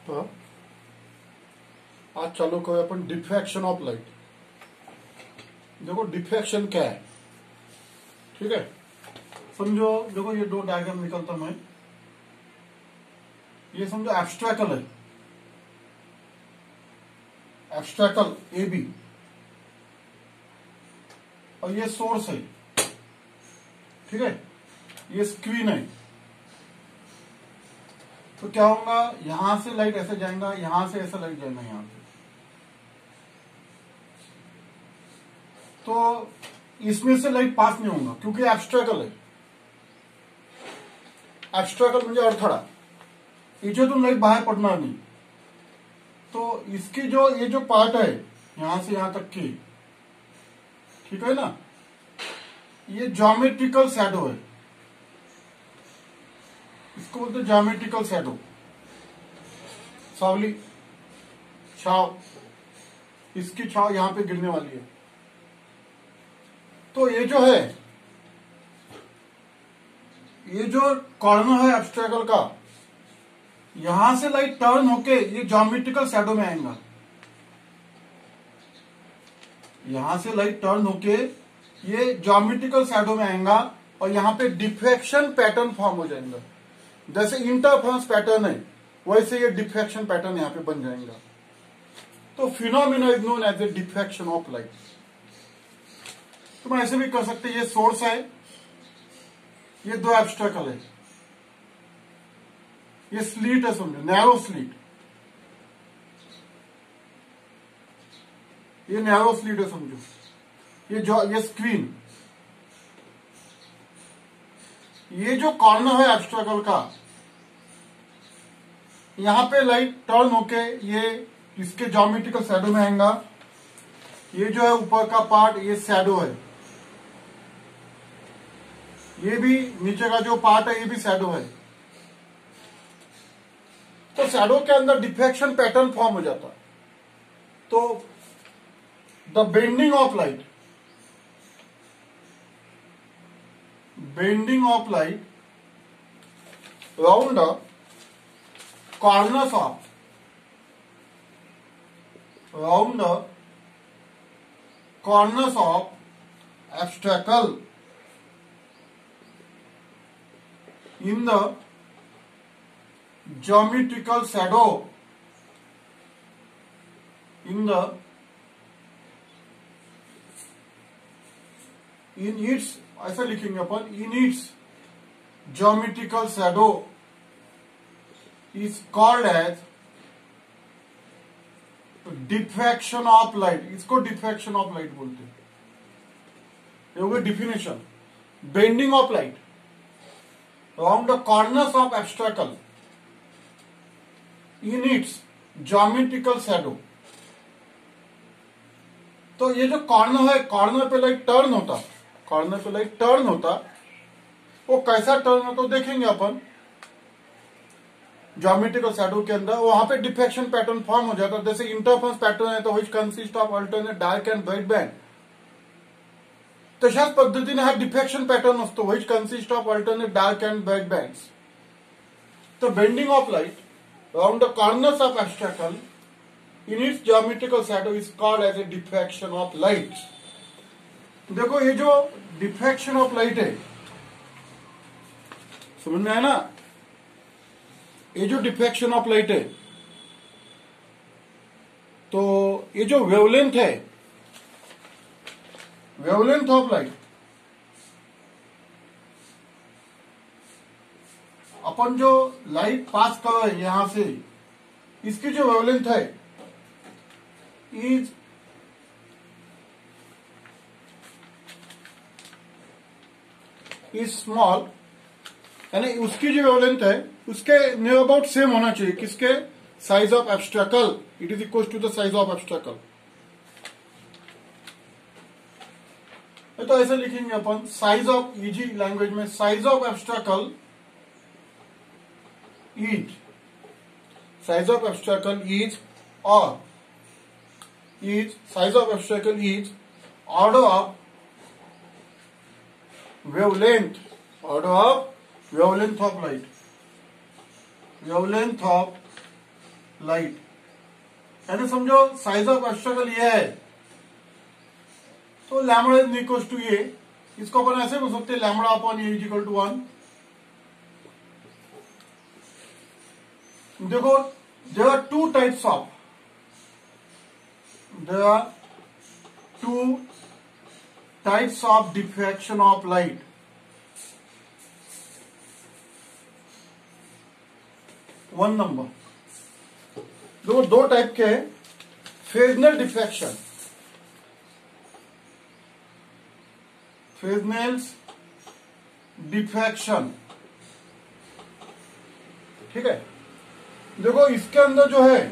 तो आज चालू करूँ अपन डिफ्रैक्शन ऑफ लाइट। देखो डिफ्रैक्शन क्या है, ठीक है। समझो, देखो ये दो डायग्राम निकलता मैं, ये समझो एब्स्ट्रैकल है, एब्स्ट्रैकल ए बी, और ये सोर्स है, ठीक है। ये स्क्रीन है। तो क्या होगा, यहां से लाइट ऐसे जाएगा, यहां से ऐसा लाइट जाएगा यहां से। तो इसमें से लाइट पास नहीं होगा क्योंकि एब्स्ट्रैकल है। एब्स्ट्रैकल म्हणजे अडथळा, याच्यातून लाइट बाहर पडणार नहीं। तो इसकी जो ये जो पार्ट है यहां से यहां तक की, ठीक है ना, ये ज्योमेट्रिकल शैडो है, इसको बोलते हैं ज्योमेट्रिकल शैडो। सावली छाव, इसकी छाव यहां पे गिरने वाली है। तो ये जो है, ये जो कॉर्नर है एब्स्ट्रैकल का, यहां से लाइट टर्न होके ये ज्योमेट्रिकल शैडो में आएगा। यहां से लाइट टर्न होके ये ज्योमेट्रिकल शैडो में आएगा और यहां पे डिफ्रैक्शन पैटर्न फॉर्म हो जाएगा। जैसे इंटरफेरेंस पैटर्न है वैसे ये डिफ्रैक्शन पैटर्न यहां पे बन जाएगा। तो phenomena is known as a diffraction of light. तुम ऐसे भी कर सकते, ये सोर्स है, ये दो एब्स्ट्रैकल है, ये स्लीट है, समझो नैरो स्लीट, ये नैरो स्लीट है समझो, ये स्क्रीन, ये जो कॉर्नर है एब्स्ट्रैकल का, यहां पे लाइट टर्न होके ये इसके ज्योमेट्रिकल शैडो में आएगा। ये जो है ऊपर का पार्ट, ये शैडो है, ये भी नीचे का जो पार्ट है ये भी शैडो है। तो शैडो के अंदर डिफ्रैक्शन पैटर्न फॉर्म हो जाता है। तो the bending of light, bending of light round the corners of obstacle in the geometrical shadow in its, ऐसा लिखेंगे अपन, in its geometrical shadow is called as diffraction of light. इसको diffraction of light बोलते हैं। ये हो गई definition. Bending of light around the corners of obstacle in its geometrical shadow. तो ये जो कॉर्नर है, कॉर्नर पे लाइट टर्न होता, कॉर्नर पे लाइट टर्न होता, वो कैसा टर्न होता देखेंगे अपन ज्योमेट्रिकल शैडो के अंदर। वहां पे डिफ्रैक्शन पैटर्न फॉर्म हो जाता। जैसे इंटरफेरेंस पैटर्न है तो which consist of alternate dark and bright band, तशाच पद्धतीने हा डिफ्रॅक्शन पॅटर्न असतो which consist of alternate dark and bright bands. The bending of light around the corners of obstacle in its geometrical shadow is called as a diffraction of light. देखो ये जो diffraction of light है, समझ में आया ना? ये जो diffraction of light है, तो ये जो wavelength है, wavelength of light, अपन जो लाइट पास कर रहे हैं यहां से, इसकी जो वेवलेंथ है इज स्मॉल, यानी उसकी जो वेवलेंथ है उसके नियर अबाउट सेम होना चाहिए. किसके? Size of obstacle. It is equal to the size of obstacle. तो ऐसे लिखेंगे अपन साइज ऑफ, इजी लैंग्वेज में, size of obstacle is size of obstacle is size of obstacle is order of wavelength of light, wavelength of light, यानी समझो size of obstacle ये है, तो लैम्बडा इज इक्वल टू ये, इसको अपन ऐसे बोल सकते हैं lambda upon a is equal to 1। देखो there are two types of diffraction of light. One number, देखो दो टाइप के हैं, फ्रेजनेल डिफ्रैक्शन, फ्रेजनेल्स डिफ्रैक्शन, ठीक है। देखो इसके अंदर जो है,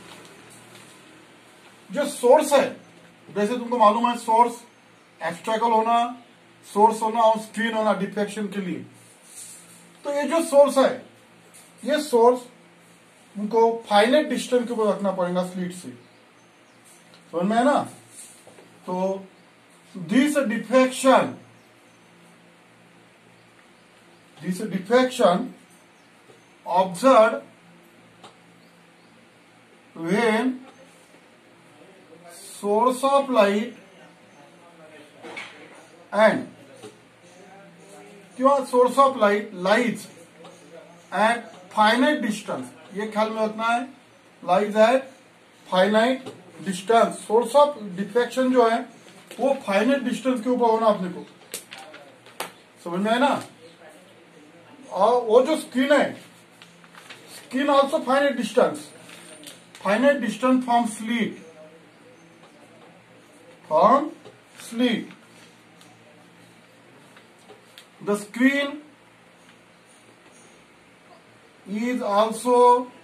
जो सोर्स है, जैसे तुमको मालूम है सोर्स एब्स्ट्रैकल होना, सोर्स होना और स्क्रीन होना डिफ्रैक्शन के लिए। तो ये जो सोर्स है, ये सोर्स उनको फाइनाइट डिस्टेंस के ऊपर रखना पड़ेगा स्लिट से, समझ में है ना। तो this diffraction observe when source of light and source of light lies at finite distance, ये ख्याल में रखना है, lies at finite distance। Source of diffraction जो है वो फाइनाइट डिस्टेंस के ऊपर होना अपने को, समझ में है ना। और वो जो स्क्रीन है, screen also finite distance from slit। The screen is also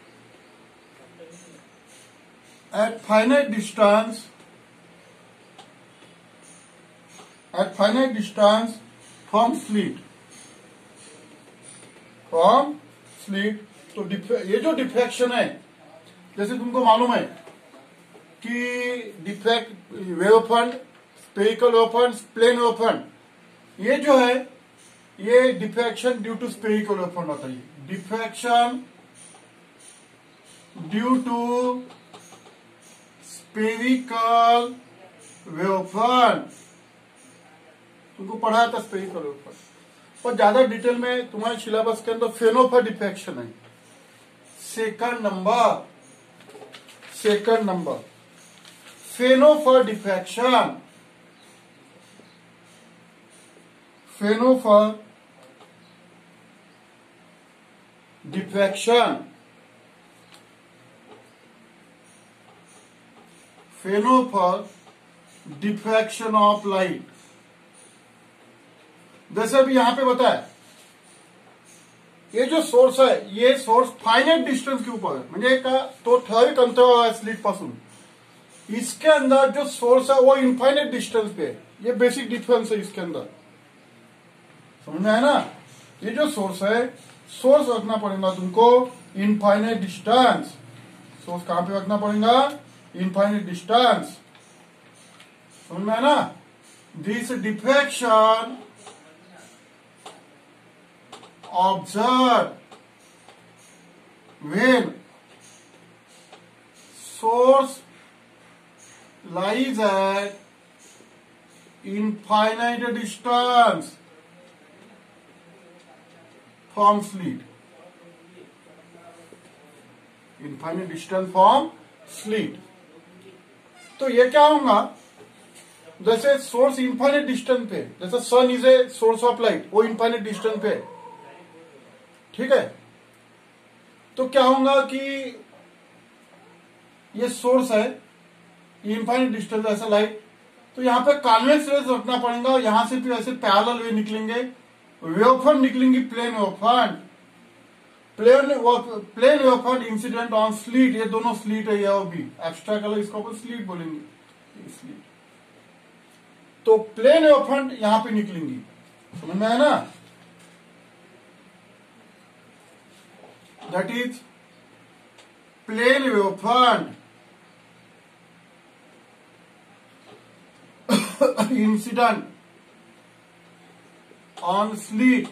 at finite distance from slit। तो ये जो डिफ्रैक्शन है, जैसे तुमको मालूम है कि diffract wavefront, spherical wavefront, plane wavefront, ये जो है ये diffraction due to spherical wavefront होता है। Diffraction due to spherical wavefront, तुमको पढ़ाया था स्फेरिकल वेवफ्रंट, और ज्यादा डिटेल में तुम्हारे सिलेबस के अंदर फ्रेनहोफर डिफ्रैक्शन है। Second number Fraunhofer diffraction, Fraunhofer diffraction of light. जैसे अभी यहां पे बताया, ये जो सोर्स है, ये सोर्स फाइनाइट डिस्टेंस के ऊपर है, म्हणजे का तो ठराविक अंतर है स्लिट पासून, इसके अंदर जो सोर्स है वो इनफाइनाइट डिस्टेंस पे है। ये बेसिक डिफरेंस है इसके अंदर, समझ में है ना। ये जो सोर्स है, सोर्स रखना पड़ेगा तुमको इनफाइनाइट डिस्टेंस। सोर्स कहां पे रखना पड़ेगा? इनफाइनाइट डिस्टेंस, समझ में है ना। This diffraction observed when source lies at infinite distance from slit, infinite distance from slit। तो ये क्या होगा, जैसे सोर्स इनफाइनाइट डिस्टेंस पे, जैसे sun is a source of light, वो इनफाइनाइट डिस्टेंस पे, ठीक है। तो क्या होगा कि ये सोर्स है, इनफाइनाइट डिस्टेंस ऐसा लाइट, तो यहां पे कॉन्वेक्स रेज रखना पड़ेगा, और यहां से फिर ऐसे पैरेलल वे निकलेंगे, वेवफ्रंट निकलेंगी, plane wavefront incident on slit. ये दोनों स्लीट है, ये भी एब्स्ट्रैक्ट कलर, इसको अपन स्लीट बोलेंगे, स्लीट। तो प्लेन वेवफ्रंट यहां पे निकलेंगी, समझ में है ना। That is plane wavefront incident on slit,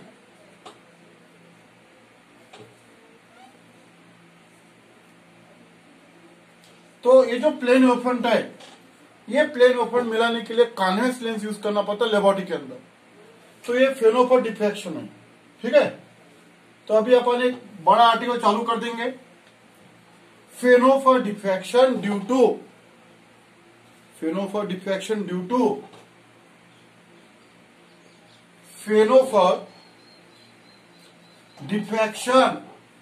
तो ये जो प्लेन वेवफ्रंट है, ये प्लेन वेवफ्रंट मिलाने के लिए कॉन्वेक्स लेंस यूज करना पड़ता है लेबोरेटरी के अंदर। तो ये फेनोफर डिफ्रैक्शन है, ठीक है। तो अभी अपन एक बड़ा आर्टिकल चालू कर देंगे, Fraunhofer diffraction due to, Fraunhofer diffraction due to, Fraunhofer diffraction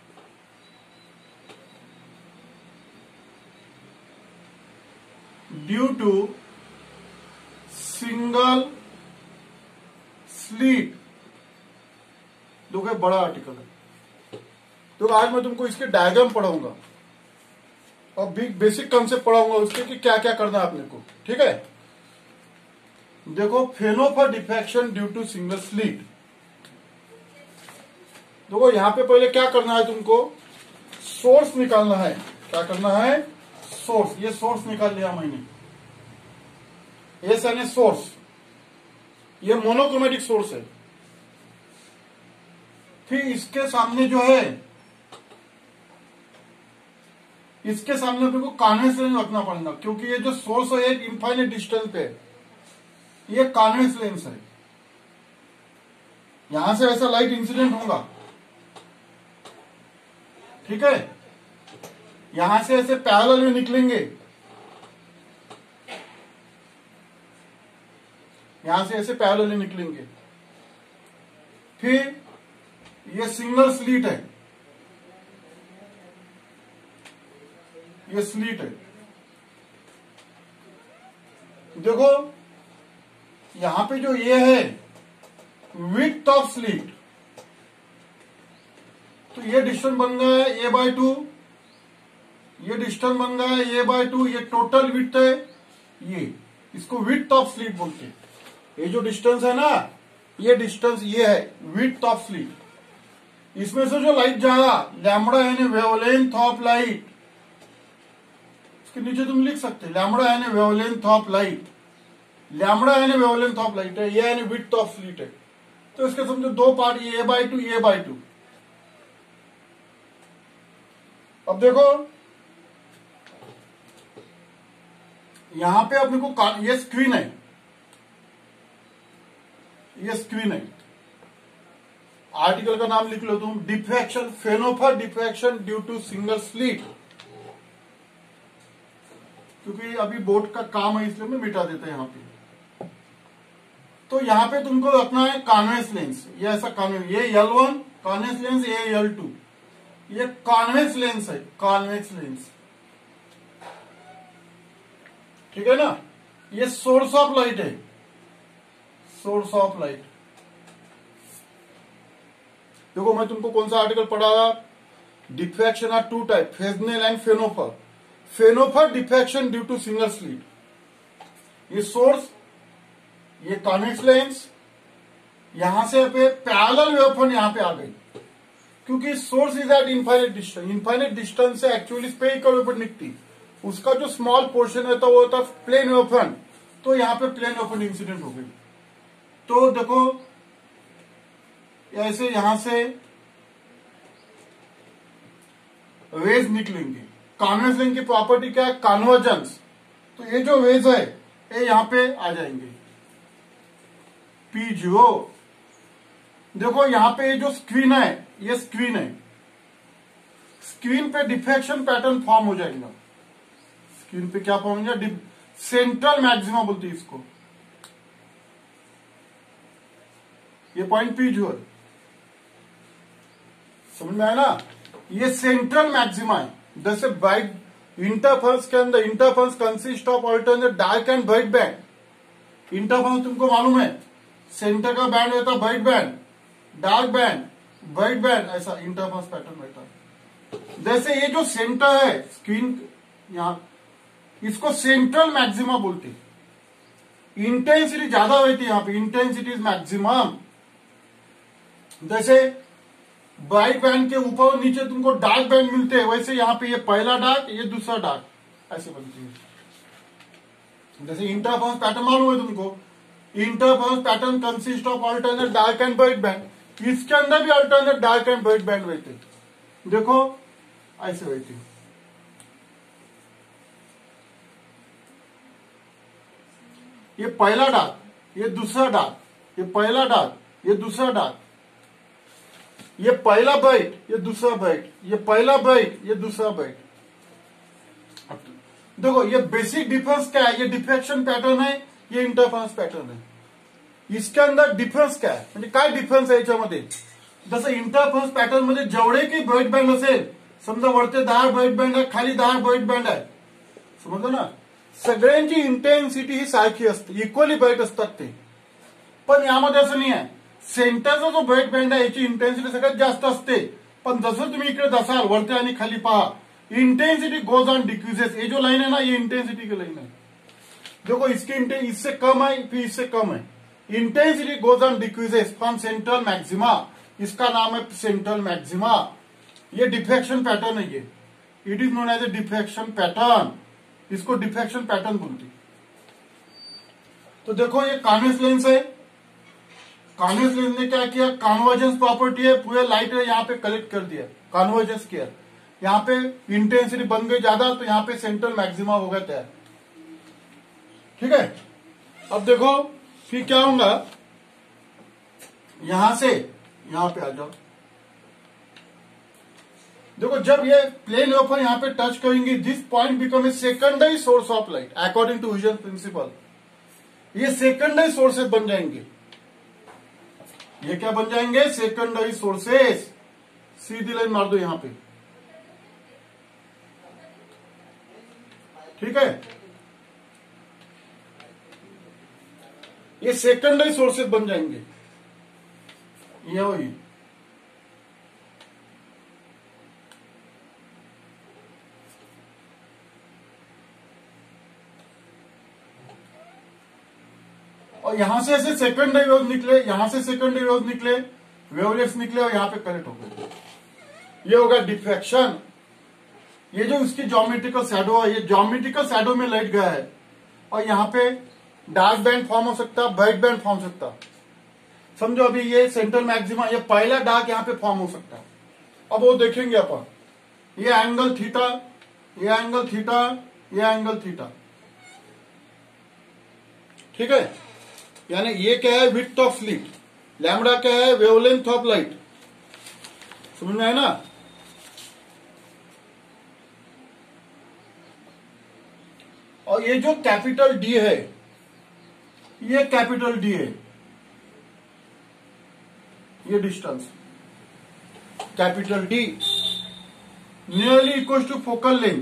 due to single slit. देखो बड़ा आर्टिकल है। तो आज मैं तुमको इसके डायग्राम पढ़ाऊंगा और बेसिक कंसेप्ट पढ़ाऊंगा उसके कि क्या क्या करना है अपने को, ठीक है। देखो Fraunhofer diffraction due to single slit. देखो यहां पे पहले क्या करना है तुमको, सोर्स निकालना है। क्या करना है, सोर्स। ये सोर्स निकाल लिया मैंने, एस यानी सोर्स, ये मोनोक्रोमेटिक सोर्स है। फिर इसके सामने जो है, इसके सामने अपने को कॉन्वेक्स लेंस रखना पड़ेगा, क्योंकि ये जो सोर्स है एक इनफाइनाइट डिस्टेंस पे है, ये कॉन्वेक्स लेंस है। यहां से ऐसा लाइट इंसिडेंट होगा, ठीक है। यहां से ऐसे पैरेलल में निकलेंगे, यहां से ऐसे पैरेलल में निकलेंगे। फिर ये सिंगल स्लीट है, ये स्लीट है। देखो यहां पे जो ये है विड्थ ऑफ स्लीट, तो ये डिस्टेंस बन गया है a/2, ये डिस्टेंस बन गया है a/2, ये टोटल विड्थ है, ये इसको विड्थ ऑफ स्लीट बोलते हैं। ये जो डिस्टेंस है ना, ये डिस्टेंस ये है विड्थ ऑफ स्लीट। इसमें से जो लाइट जाएगा लैम्बडा यानी वेवलेंथ ऑफ लाइट, इसके नीचे तुम लिख सकते लैम्बडा यानी वेवलेंथ ऑफ लाइट, लैम्बडा यानी वेवलेंथ ऑफ लाइट है, ये यानी विड्थ ऑफ स्लीट है। तो इसके समझो दो पार्ट, ये a/2, ये a/2। अब देखो यहां पे अपने को ये स्क्रीन है, ये स्क्रीन है। आर्टिकल का नाम लिख लो तुम, diffraction, Fraunhofer diffraction due to single slit. क्योंकि अभी बोर्ड का काम है इसलिए मैं मिटा देता है यहां पे। तो यहां पे तुमको रखना है कॉन्वेक्स लेंस, ये ऐसा कॉन्वेक्स, ये L1 कॉन्वेक्स लेंस, ये L2 ये कॉन्वेक्स लेंस है, कॉन्वेक्स लेंस, ठीक है ना। ये सोर्स ऑफ लाइट है, सोर्स ऑफ लाइट। देखो मैं तुमको कौन सा आर्टिकल पढ़ा रहा, diffraction are two type, Fresnel and Fraunhofer. Fraunhofer diffraction due to single slit, ये सोर्स, ये कॉन्वेक्स लेंस। यहां से पे पैरेलल वेवफ्रंट यहां पे आ गई, क्योंकि source is at infinite distance, infinite distance से एक्चुअली स्फेरिकल वेवफ्रंट निकलती, उसका जो स्मॉल पोर्शन रहता वो होता प्लेन वेवफ्रंट। तो यहां पे प्लेन वेवफ्रंट इंसिडेंट हो गई। तो देखो ऐसे यहां से वेज निकलेंगे। कॉन्वेक्स लेंस की प्रॉपर्टी क्या है, कन्वर्जेंस। तो ये जो वेज है ये यहां पे आ जाएंगे P0। देखो यहां पे ये जो स्क्रीन है, ये स्क्रीन है, स्क्रीन पे डिफ्रैक्शन पैटर्न फॉर्म हो जाएगा। स्क्रीन पे क्या फॉर्म हो जाएगा, सेंट्रल मैक्सिमा बोलते हैं इसको। ये पॉइंट P0 है, समझ में आया ना। ये सेंट्रल मैक्सिमा है। जैसे ब्राइट इंटरफेरेंस के अंदर, interference consist of alternate dark and bright band. Interference तुमको मालूम है, सेंटर का बैंड रहता है bright band, dark band, bright band, ऐसा इंटरफेरेंस पैटर्न रहता है। जैसे ये जो सेंटर है स्क्रीन यहां, इसको सेंट्रल मैक्सिमा बोलते हैं। इंटेंसिटी ज्यादा रहती है यहां पे, इंटेंसिटी इज मैक्सिमम। जैसे ब्राइट बैंड के ऊपर और नीचे तुमको डार्क बैंड मिलते हैं, वैसे यहां पे ये पहला डार्क, ये दूसरा डार्क, ऐसे बनती है। जैसे इंटरफेरेंस पैटर्न मालूम है तुमको, interference pattern consist of alternate dark and bright band. इसके अंदर भी alternate dark and bright band रहते, देखो ऐसे रहते। ये पहला डार्क, ये दूसरा डार्क, ये पहला डार्क, ये दूसरा डार्क, ये पहला ब्राइट, ये दूसरा ब्राइट, ये पहला ब्राइट, ये दूसरा ब्राइट। देखो ये बेसिक डिफरेंस क्या है, ये डिफ्रैक्शन पैटर्न है, ये इंटरफरन्स पैटर्न है। इसके अंदर डिफरन्स काय म्हणजे काय डिफरन्स आहे याच्यामध्ये, जसं इंटरफरन्स पॅटर्न मध्ये जेवढे काही ब्राइट बँड असेल, समजा वरते 10 ब्राइट बँड आहे, खाली 10 ब्राइट बँड आहे, समजलं ना, सगळ्यांची इंटेन्सिटी ही सारखी असते, इक्वली ब्राइट असतात ते। पण यामध्ये असं नाही आहे, सेंटरचा जो ब्राइट बँड आहे याची इंटेन्सिटी सगळ्यात जास्त असते, पण जसं तुम्ही इकडे जासाल वरते आणि खाली पहा, इंटेंसिटी गोज ऑन डिक्रीजेस। ये जो लाइन है ना, ये इंटेंसिटी की लाइन है। देखो इसकी इससे कम है, फिर इससे कम है, intensity goes on decreases from central maxima, इसका नाम है सेंट्रल मैक्सिमा। ये डिफ्रैक्शन पैटर्न है, ये it is known as a diffraction pattern, इसको डिफ्रैक्शन पैटर्न बोलते। तो देखो ये कॉन्वेक्स लेंस है, कॉन्वेक्स लेंस ने क्या किया, कॉन्वर्जेंस प्रॉपर्टी है, पूरे लाइट यहाँ पे कलेक्ट कर दिया, कॉन्वर्जेंस किया, यहाँ पे इंटेंसिटी बन गई ज्यादा, तो यहाँ पे सेंट्रल मैक्सिमा हो गया तैयार। ठीक है, अब देखो फिर क्या होगा, यहां से यहां पे आ जाओ। देखो जब ये प्लेन वेफर यहां पे टच करेंगे, this point become a secondary source of light according to Huygens principle. ये सेकेंडरी सोर्सेस बन जाएंगे, ये क्या बन जाएंगे, सेकेंडरी सोर्सेस। सीधी लाइन मार दो यहां पे, ठीक है, ये सेकेंडरी सोर्सेस बन जाएंगे, ये वही। और यहां से ऐसे सेकेंडरी वेव निकले, यहां से सेकेंडरी वेव निकले, वेवलेट्स निकले और यहां पे कनेक्ट हो गए, ये होगा डिफ्रैक्शन। ये जो इसकी ज्योमेट्रिकल शैडो है, ये ज्योमेट्रिकल शैडो में लाइट गया है, और यहां पे डार्क बैंड फॉर्म हो सकता, ब्राइट बैंड फॉर्म हो सकता। समझो अभी ये सेंट्रल मैक्सिमा, ये पहला डार्क यहां पे फॉर्म हो सकता है। अब वो देखेंगे अपन, ये एंगल थीटा, ये एंगल थीटा, ये एंगल थीटा, ठीक है, यानी ये क्या है, विड्थ ऑफ स्लिट, लैम्बडा क्या है, वेवलेंथ ऑफ लाइट, समझ में आया ना। और ये जो कैपिटल डी है, ये कैपिटल डी है, ये distance capital D nearly equal to focal length.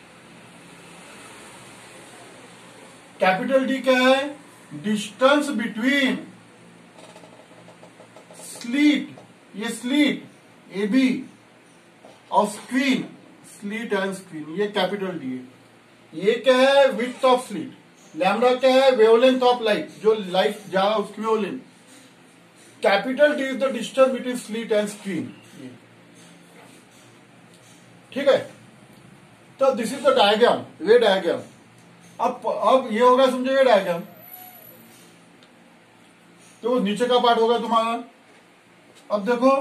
Capital D क्या है, डिस्टेंस बिटवीन स्लीट, ये स्लीट ए बी और स्क्रीन, स्लीट एंड स्क्रीन, ये कैपिटल डी है। ये क्या है, विड्थ ऑफ स्लीट, लैम्बडा क्या है, वेवलेंथ ऑफ लाइट, जो लाइट जा रहा है उसकी wavelength. Capital D is the distance between slit and screen, ठीक है। तो दिस इज द डायग्राम, ये डायग्राम। अब ये होगा, समझो ये डायग्राम, तो नीचे का पार्ट होगा तुम्हारा। अब देखो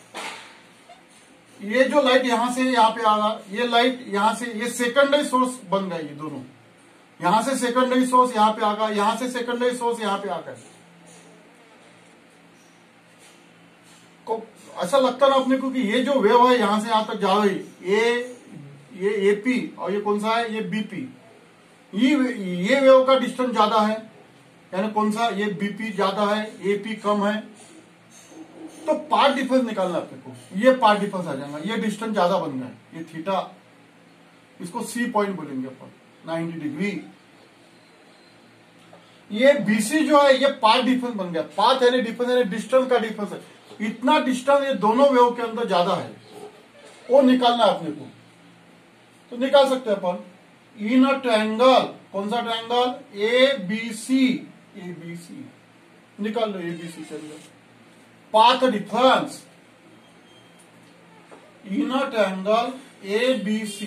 ये जो लाइट यहां से यहां पे आ रहा, ये लाइट यहां से, ये सेकेंडरी सोर्स बन गए, ये दोनों यहां से सेकेंडरी सोर्स यहां पे आ गया, यहां से सेकेंडरी सोर्स यहां पे आ गया। ऐसा लगता ना अपने को कि ये जो वेव है यहां से यहां तक जा रही, ये एपी और ये कौन सा है, ये बीपी, ये वेव का डिस्टेंस ज्यादा है, यानी कौन सा, ये बीपी ज्यादा है, एपी कम है। तो पार्ट डिफरेंस निकालना अपने को, ये पार्ट डिफरेंस आ जाएगा, ये डिस्टेंस ज्यादा बन गया है, ये थीटा, इसको सी पॉइंट बोलेंगे अपन, 90 डिग्री। ये बीसी जो है, ये पार्ट डिफरेंस बन गया, पाथ यानी डिफरेंस यानी डिस्टेंस का डिफरेंस है, इतना डिस्टेंस ये दोनों वेव के अंदर ज्यादा है, वो निकालना है अपने को। तो निकाल सकते हैं अपन, इन अ ट्रायंगल, कौन सा ट्रायंगल, ए बी सी, निकाल लो, ए बी सी चलिए। Path difference in a triangle A B C,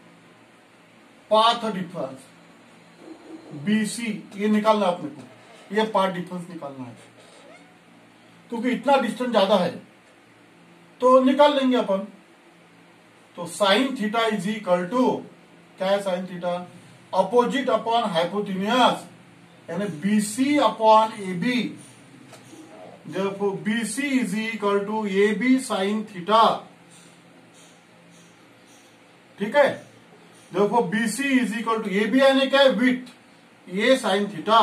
path difference B C, ये निकालना अपने को, ये पाथ डिफरेंस निकालना है, क्योंकि इतना डिस्टेंस ज्यादा है तो निकाल लेंगे अपन। तो sine theta is equal to क्या है, sine theta opposite upon hypotenuse, यानी BC upon AB, therefore BC is equal to AB sin theta. ठीक है, therefore BC is equal to AB यानी क्या है, विड्थ, A sin थीटा,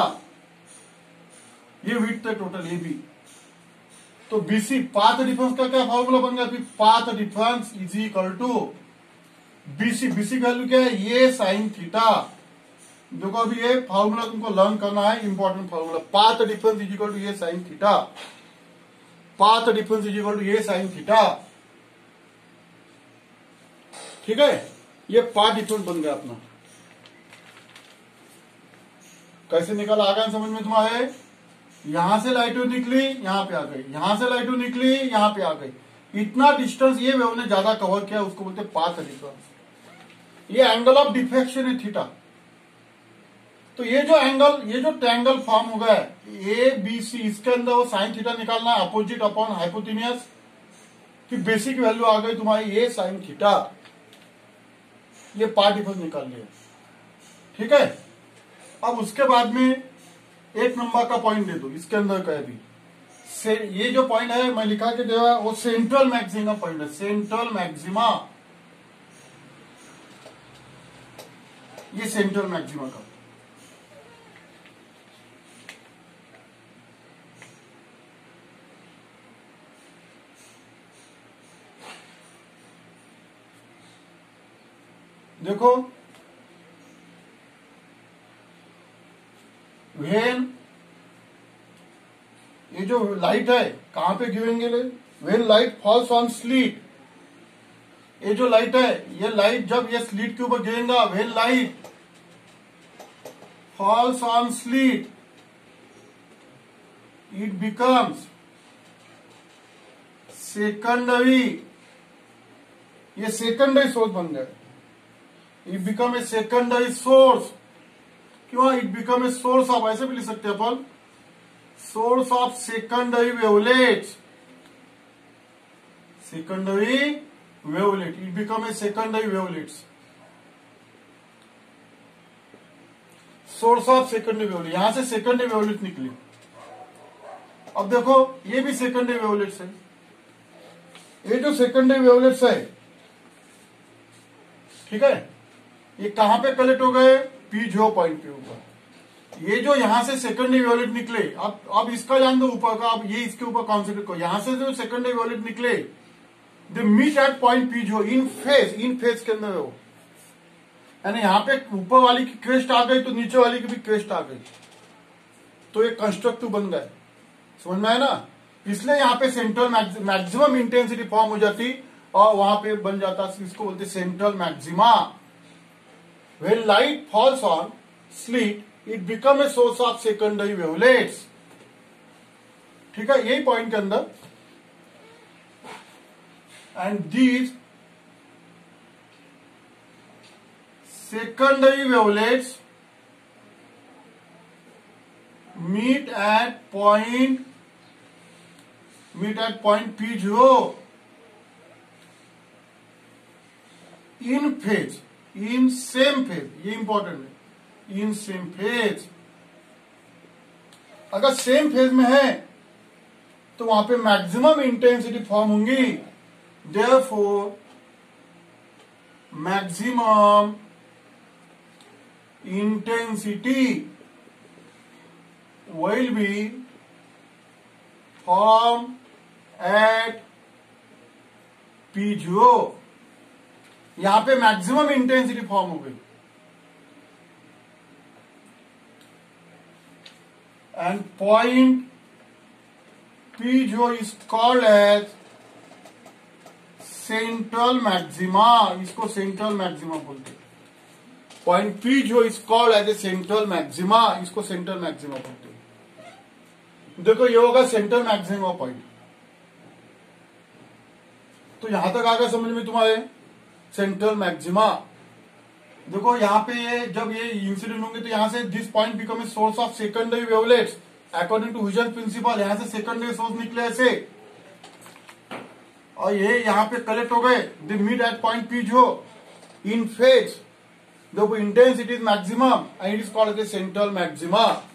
ये विड्थ है टोटल AB। तो BC पाथ डिफरेंस का क्या फॉर्मूला बन गया, फिर path difference is equal to BC की वैल्यू क्या है, ये साइन थीटा। देखो अभी ये फॉर्मूला तुमको लर्न करना है, important formula. Path difference is equal to ये sine theta, path difference is equal to ये साइन थीटा। ठीक है, ये पाथ डिफरेंस बन गया अपना। कैसे निकाला आगे समझ में तुम्हारे, यहां से लाइट निकली यहां पे आ गई, यहां से लाइट निकली यहां पे आ गई, इतना डिस्टेंस ये वेव ने ज्यादा कवर किया, उसको बोलते हैं पाथ डिफरेंस। ये एंगल ऑफ डिफ्रैक्शन है थीटा। तो ये जो एंगल, ये जो ट्रायंगल फॉर्म हो गया है ए बी सी, इसके अंदर वो साइन थीटा निकालना है, अपोजिट अपॉन हाइपोटेन्यूस। फिर बेसिक वैल्यू आ गई तुम्हारी ए साइन थीटा, ये पाथ डिफरेंस निकाल लिया। ठीक है, अब उसके बाद में एक नंबर का पॉइंट दे दो, इसके अंदर का भी ये जो पॉइंट है मैं लिखा के दिया, वो सेंट्रल मैक्सिमा पॉइंट है, सेंट्रल मैक्सिमा, ये सेंट्रल मैक्सिमा का। देखो वेन, ये जो लाइट है कहां पे गिवेंगे, when light falls on slit, ये जो लाइट है, ये लाइट जब ये स्लीट के ऊपर गिरेगा, when light falls on slit it becomes secondary, ये सेकेंडरी सोर्स बन गया, it become a secondary source. क्यों, it become a source of, ऐसे भी लिख सकते हैं अपन, source of secondary wavelets, secondary wavelet, it become a secondary wavelets, source of secondary wavelet, यहां से सेकेंडरी वेवलेट निकली। अब देखो ये भी सेकेंडरी वेवलेट्स है, ये जो सेकेंडरी वेवलेट्स है, ठीक है, ये कहां पे कलेक्ट हो गए, P0 पॉइंट के ऊपर। ये जो यहां से सेकेंडरी वेवलेट निकले, अब इसका जान दो ऊपर का, अब ये इसके ऊपर कॉन्सेंट्रेट करो, यहां से जो सेकेंडरी वेवलेट निकले, they meet at point P0 in phase, in phase के अंदर हो, यानी यहां पे ऊपर वाली की क्रेस्ट आ गई तो नीचे वाली की भी क्रेस्ट आ गई, तो ये कंस्ट्रक्टिव बन गए। समझ में आया ना, इसलिए यहां पे सेंट्रल मैक्सिमम इंटेंसिटी फॉर्म हो जाती और वहां पे बन जाता, इसको बोलते central maxima. When light falls on slit, it becomes a source of secondary wavelets. ठीक है, यही पॉइंट के अंदर, and these secondary wavelets meet at point P0 in phase, in same phase, ये इंपॉर्टेंट है, इन सेम फेज। अगर same phase में है तो वहां पे मैक्सिमम इंटेंसिटी फॉर्म होंगी, therefore maximum intensity will be form at P0, यहां पे मैक्सिमम इंटेंसिटी फॉर्म हो गई, and point P0 is called as central maxima, इसको सेंट्रल मैक्सिमा बोलते हैं। Point P0 is called as a central maxima, इसको central maxima बोलते हैं। देखो ये होगा सेंट्रल मैक्सिमा पॉइंट। तो यहां तक आगे समझ में तुम्हारे, सेंट्रल मैक्सिमा। देखो यहाँ पे ये जब ये इंसिडेंट होंगे तो यहाँ से this point become a source of secondary wavelets according to Huygens principle, यहाँ से सेकेंडरी सोर्स निकले ऐसे, और ये यहाँ पे कलेक्ट हो गए, they meet at point P0 in phase, देखो intensity is maximum and it is called as a central maxima.